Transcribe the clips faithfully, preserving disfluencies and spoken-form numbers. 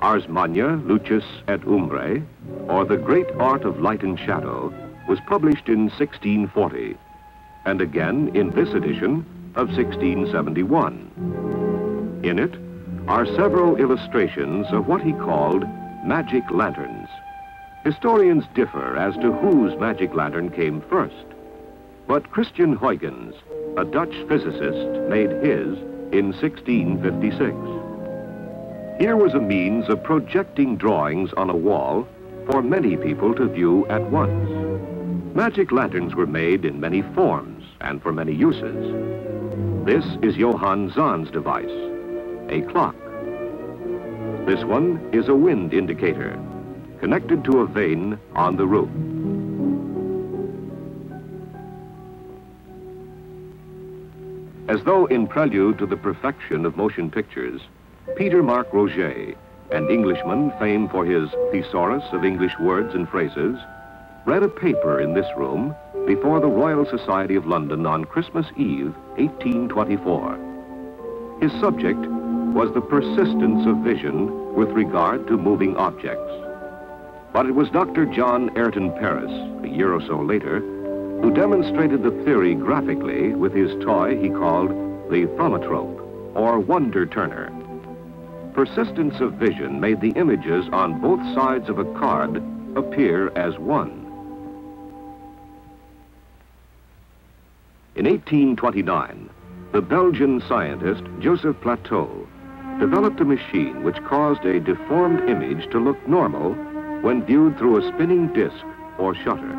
Ars Magna, Lucis et Umbrae, or The Great Art of Light and Shadow, was published in sixteen forty, and again in this edition of sixteen seventy-one. In it are several illustrations of what he called magic lanterns. Historians differ as to whose magic lantern came first, but Christian Huygens, a Dutch physicist, made his in sixteen fifty-six. Here was a means of projecting drawings on a wall for many people to view at once. Magic lanterns were made in many forms and for many uses. This is Johann Zahn's device, a clock. This one is a wind indicator, connected to a vane on the roof. As though in prelude to the perfection of motion pictures, Peter Mark Roget, an Englishman famed for his thesaurus of English words and phrases, read a paper in this room before the Royal Society of London on Christmas Eve, eighteen twenty-four. His subject was the persistence of vision with regard to moving objects. But it was Doctor John Ayrton Paris, a year or so later, who demonstrated the theory graphically with his toy he called the thaumatrope, or wonder turner. Persistence of vision made the images on both sides of a card appear as one. In eighteen twenty-nine, the Belgian scientist Joseph Plateau developed a machine which caused a deformed image to look normal when viewed through a spinning disc or shutter.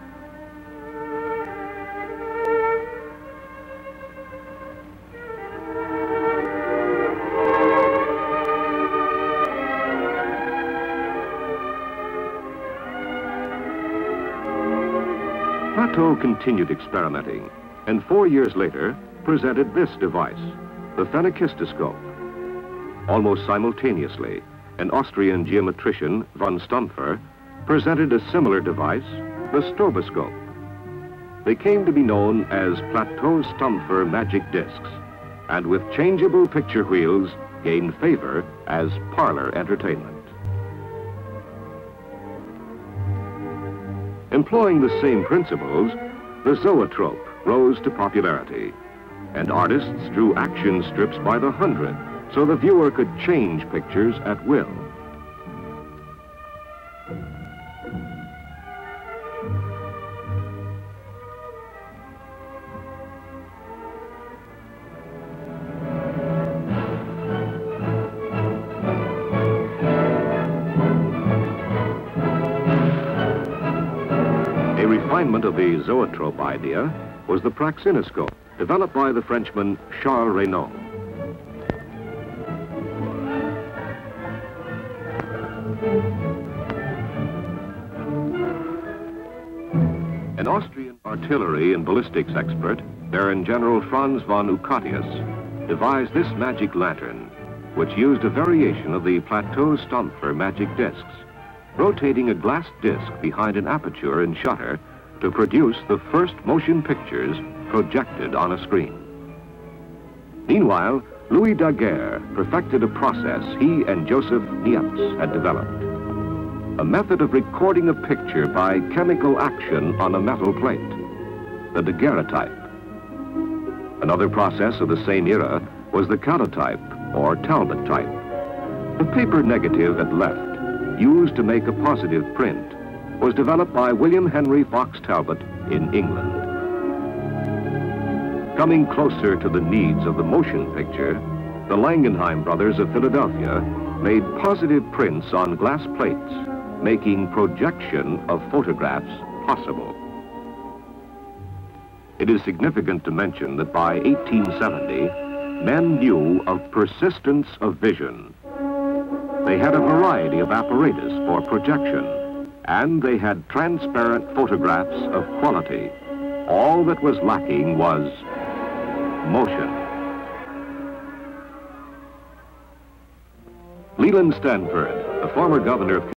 Plateau continued experimenting, and four years later presented this device, the phenakistoscope. Almost simultaneously, an Austrian geometrician, von Stumpfer, presented a similar device, the stroboscope. They came to be known as Plateau-Stumpfer magic discs, and with changeable picture wheels gained favor as parlor entertainment. Employing the same principles, the zoetrope rose to popularity, and artists drew action strips by the hundred so the viewer could change pictures at will. A refinement of the zoetrope idea was the praxinoscope, developed by the Frenchman Charles Reynaud. An Austrian artillery and ballistics expert, Baron General Franz von Eucatius, devised this magic lantern, which used a variation of the Plateau-Stumpfer magic discs, rotating a glass disc behind an aperture and shutter to produce the first motion pictures projected on a screen. Meanwhile, Louis Daguerre perfected a process he and Joseph Niepce had developed, a method of recording a picture by chemical action on a metal plate, the daguerreotype. Another process of the same era was the calotype, or Talbot type. The paper negative at left, used to make a positive print, was developed by William Henry Fox Talbot in England. Coming closer to the needs of the motion picture, the Langenheim brothers of Philadelphia made positive prints on glass plates, making projection of photographs possible. It is significant to mention that by eighteen seventy, men knew of persistence of vision. They had a variety of apparatus for projection, and they had transparent photographs of quality. All that was lacking was motion. Leland Stanford, the former governor of